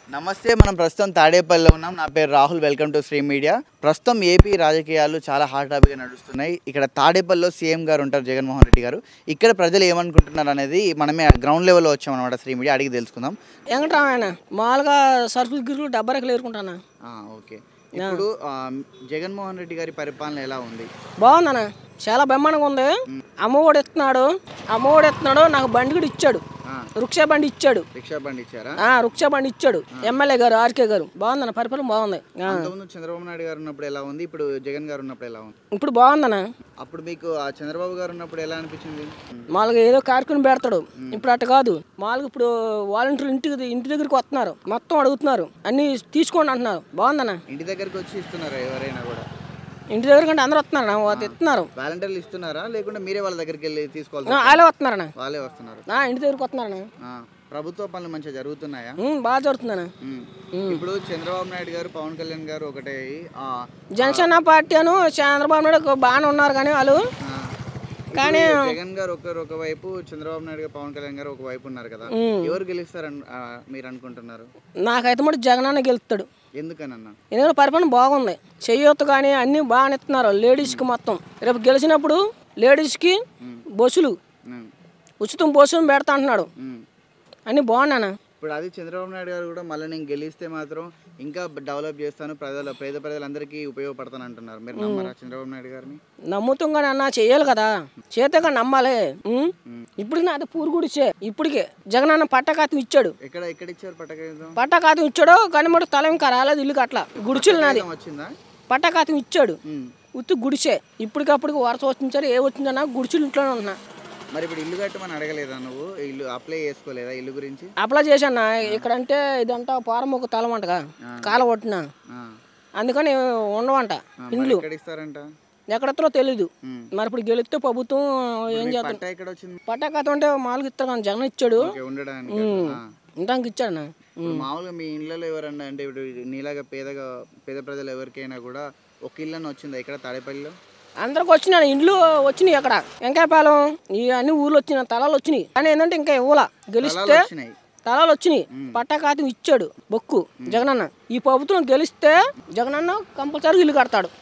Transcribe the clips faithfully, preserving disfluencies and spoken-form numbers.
నమస్తే. మనం ప్రస్తుతం తాడేపల్లిలో ఉన్నాం. నా పేరు Rahul. Welcome to Shri media. ప్రస్తుతం ఏపీ రాజకీయాలు చాలా హాట్ టాపిక్గా నడుస్తున్నాయి. ఇక్కడ తాడేపల్లిలో సీఎం గారు ఉంటారు, జగన్మోహన్ రెడ్డి గారు. ఇక్కడ ప్రజలు ఏమనుకుంటున్నారు అనేది మనమే గ్రౌండ్ లెవెల్లో వచ్చామన్నమాట. శ్రీ మీడియా అడిగి తెలుసుకుందాం. వెంకటరామాయణ మామూలుగా సరుకులు గిరుకులు డబ్బా రెక్కలు ఏరుకుంటానా. ఓకే, ఇప్పుడు జగన్మోహన్ రెడ్డి గారి పరిపాలన ఎలా ఉంది? బాగుందన్న, చాలా బ్రహ్మాండంగా ఉంది. అమ్మఒడి ఇస్తున్నాడు అమ్మఒడి ఇస్తున్నాడు నాకు బండి కూడా ఇచ్చాడు, రుక్షా బండి ఇచ్చాడు. రిక్షా బండి ఇచ్చారా? రుక్షా బండి ఇచ్చాడు ఎమ్మెల్యే గారు, ఆర్కే గారు. బాగుందన్న, పరిపాలన బాగుంది. చంద్రబాబు నాయుడు గారు ఉన్నప్పుడు ఎలా ఉంది, ఇప్పుడు జగన్ గారు ఉన్నప్పుడు ఎలా ఉంది? ఇప్పుడు బాగుందన్న. అప్పుడు మీకు ఆ చంద్రబాబు గారు ఉన్నప్పుడు ఎలా అనిపించింది? మామూలుగా ఏదో కార్యక్రమం పెడతాడు, ఇప్పుడు అట్ట కాదు. మామూలుగా ఇప్పుడు వాలంటీర్లు ఇంటికి ఇంటి దగ్గరికి వస్తున్నారు, మొత్తం అడుగుతున్నారు, అన్ని తీసుకోండి అంటున్నారు. బాగుందన్న. ఇంటి దగ్గరికి వచ్చి ఇస్తున్నారా ఎవరైనా కూడా? ఇంటి దగ్గర కంటే అందరూ వస్తున్నారు, ఇస్తున్నారు. వాలంటీర్లు ఇస్తున్నారా లేకుంటే మీరే వాళ్ళ దగ్గరికి వెళ్ళి తీసుకోవాలి? వాళ్ళే వస్తున్నారన్న, వాళ్ళే వస్తున్నారు. ఇంటి దగ్గరికి వస్తున్నారన్న. ప్రభుత్వ పనులు మంచిగా జరుగుతున్నాయా? బాగా జరుగుతుందన్న. ఇప్పుడు చంద్రబాబు నాయుడు గారు, పవన్ కళ్యాణ్ గారు ఒకటే జనసేన పార్టీ అను చంద్రబాబు నాయుడు బాగానే ఉన్నారు, కానీ వాళ్ళు కానీ జగన్ గారు ఒకరు ఒకవైపు, చంద్రబాబు నాయుడు గారు, పవన్ కళ్యాణ్ గారు ఒకవైపు ఉన్నారు కదా. ఎవరు గెలుస్తారని మీరు అనుకుంటున్నారు? నాకైతే మటు జగన్ అన్న గెలుస్తాడు. ఎందుకనన్నా? ఎందుకంటే పరిపాలన బాగుంది, చెయ్యొత్తు కానీ అన్ని బాగా ఇస్తున్నారు లేడీస్కి. మొత్తం రేపు గెలిచినప్పుడు లేడీస్కి బస్సులు ఉచితం బస్సులు పెడతా అంటున్నాడు, అన్ని బాగున్నానా. ఇప్పుడు అది చంద్రబాబు నాయుడు గారు కూడా మళ్ళీ నేను గెలిస్తే మాత్రం ఇంకా డెవలప్ చేస్తాను, ప్రజల పేద ప్రజలందరికీ ఉపయోగపడతాను అంటున్నారు. మీరు నమ్మరా చంద్రబాబు నాయుడు గారిని? నమ్ముతాం కానీ అన్న, చెయ్యాలి కదా, చేతే కానీ నమ్మాలి. ఇప్పుడు నాది పూరు గుడిచే ఇప్పటికే జగన్ అన్న పట్టకాతం ఇచ్చాడు. ఎక్కడ ఎక్కడ ఇచ్చారు పట్టకాతం? పట్టకాతం ఇచ్చాడు కానీ మటు తల ఇంకా రాలేదు, ఇల్లు అట్లా గుడిచులు నాది. వచ్చిందా? పట్టకాతం ఇచ్చాడు, ఉత్తి గుడిచే. ఇప్పటికప్పుడు వరస వచ్చించారు, ఏ వచ్చిందన్నా గుడిచులు ఇంట్లోనే ఉన్నా. మరి ఇప్పుడు ఇల్లు కట్టమని అడగలేదా నువ్వు? ఇల్లు అప్లై చేసుకోలేదా ఇల్లు గురించి? అప్లై చేశాను. ఇక్కడ అంటే ఇదంతా పారం ఒక తలం అంటగా కాల కొట్టిన, అందుకని ఉండవంట ఇండ్లు. ఎక్కడెత్తారో తెలీదు. మరి ఇప్పుడు గెలిస్తే ప్రభుత్వం ఏం చేస్తాం? పట్టాకథ అంటే మామూలుగా ఇస్తారు కానీ జగన్ ఇచ్చాడు, ఉండడానికి ఇచ్చాడు. మామూలుగా మీ ఇళ్ళలో ఎవరన్నా అంటే ఇప్పుడు నీలాగా పేదగా పేద ప్రజలు ఎవరికైనా కూడా ఒక ఇల్లు వచ్చిందా ఇక్కడ తాడేపల్లిలో? అందరికి వచ్చినాయి ఇండ్లు వచ్చినాయి. అక్కడ వెంకాయపాలెం ఈ అన్ని ఊర్లు వచ్చినాయి, తలాలు వచ్చినాయి. కానీ ఏంటంటే ఇంకా ఇవ్వాల, గెలిస్తే తలాలు వచ్చినాయి. పట్టాకాతం ఇచ్చాడు బొక్కు జగనన్న. ఈ ప్రభుత్వం గెలిస్తే జగనన్న కంపల్సరీ ఇల్లు కడతాడు.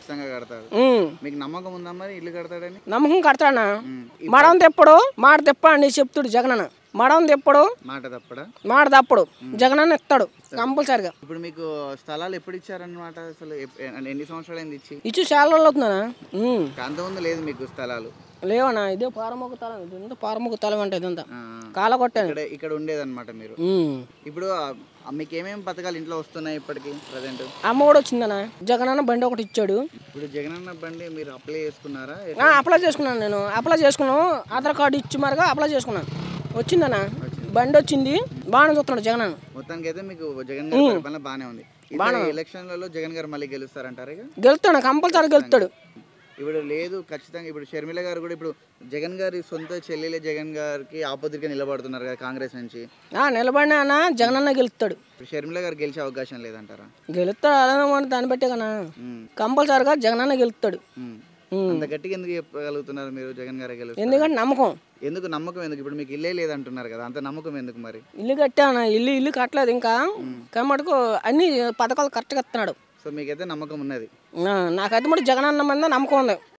మీకు నమ్మకం ఉందా మరి ఇల్లు కడతాడని? నమ్మకం కడతాడన్నా. మడం తెప్పడు మాట తెప్ప అని చెప్తాడు జగనన్న. మడం తెప్పడు మాట తప్పడా మాట తప్పడు జగనన్న ఇస్తాడు కంపల్సరిగా. ఇప్పుడు మీకు స్థలాలు ఎప్పుడు ఇచ్చారన్నమాట? అసలు ఎన్ని సంవత్సరాలు అయింది ఇచ్చి? ఇచ్చి చాలా రోజులు అవుతుందన్నా. అంతకుముందు లేదు మీకు స్థలాలు? లేవన్నా, ఇదే పారమొక్క తలం. ఇదంతా పారమొక్క తలం అంటే ఇదంతా కాల కొట్టాను. ఇక్కడ ఉండేదన్నమాట మీరు. ఇప్పుడు మీకు ఏమేమి పథకాలు ఇంట్లో వస్తున్నాయి ఇప్పటికి ప్రజెంట్? అమ్మ కూడా వచ్చిందన్నా. జగనన్న బండి ఒకటి ఇచ్చాడు. ఇప్పుడు జగనన్న బండి మీరు అప్లై చేసుకున్నారా? అప్లై చేసుకున్నాను, నేను అప్లై చేసుకున్నాను. ఆధార్ కార్డు ఇచ్చి మరగా అప్లై చేసుకున్నాను. వచ్చిందన్నా, బండి వచ్చింది. బాగానే చూస్తున్నాడు జగన్ అన్న. మొత్తానికి అయితే మీకు జగన్ గారి పరిపాలన బాగానే ఉంది. ఎలక్షన్లలో జగన్ గారు మళ్ళీ గెలుస్తారంటారు? గెలుస్తాడు, కంపల్సరీ గెలుస్తాడు. ఇప్పుడు లేదు ఖచ్చితంగా. ఇప్పుడు షర్మిల గారు కూడా ఇప్పుడు జగన్ గారి సొంత చెల్లెలే జగన్ గారికి ఆపోజిట్ గా నిలబడుతున్నారు కదా కాంగ్రెస్ నుంచి. నిలబడినా అన్న జగన్ అన్న గెలుస్తాడు. షర్మిల గారు గెలిచే అవకాశం లేదంటారా? గెలుస్తాడు, అలా దాన్ని బట్టే కన్నా కంపల్సరీగా జగన్ అన్న గెలుస్తాడు. అంత గట్టిగా ఎందుకు చెప్పగలుగుతున్నారు మీరు జగన్ గారు గెలుస్తారు? ఎందుకంటే నమ్మకం. ఎందుకు నమ్మకం? ఎందుకు? ఇప్పుడు మీకు ఇల్లే లేదంటున్నారు కదా, అంత నమ్మకం ఎందుకు మరి? ఇల్లు కట్టాను, ఇల్లు ఇల్లు కట్టలేదు ఇంకా. కాబట్టి అన్ని పథకాలు కరెక్ట్గా ఇస్తున్నాడు. సో మీకైతే నమ్మకం ఉన్నది? నాకైతే మరి జగన్ అన్న మీద నమ్మకం ఉంది.